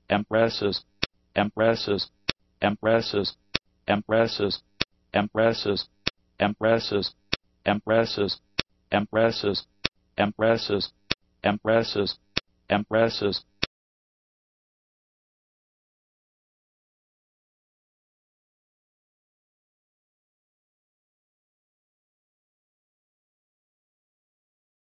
empresses, empresses, empresses, empresses, empresses, empresses, empresses, empresses, empresses, empresses, empresses,